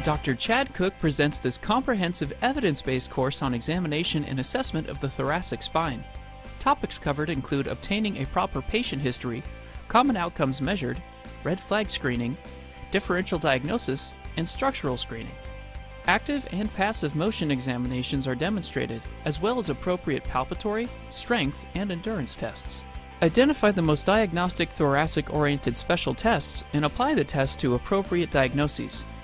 Dr. Chad Cook presents this comprehensive evidence-based course on examination and assessment of the thoracic spine. Topics covered include obtaining a proper patient history, common outcomes measured, red flag screening, differential diagnosis, and structural screening. Active and passive motion examinations are demonstrated, as well as appropriate palpatory, strength, and endurance tests. Identify the most diagnostic thoracic-oriented special tests and apply the tests to appropriate diagnoses.